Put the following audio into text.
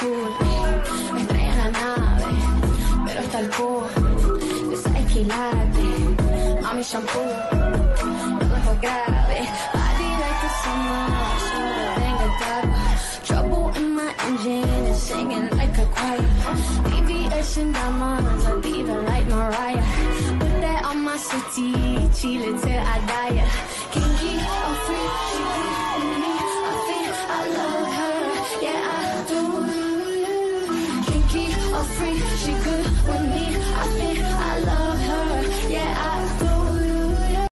azul. Estrella en la nave, pero está el pool. Desea alquilarte, mami shampoo. Lo dejo grave, body like a summer. Solo venga el trago. Trouble in my engine and singing like a choir. BBS and diamonds, I'm leaving like Mariah. Put that on my city, Chile till I die. Kinky or free, she give me. I love her, yeah I do. Kinky or free, she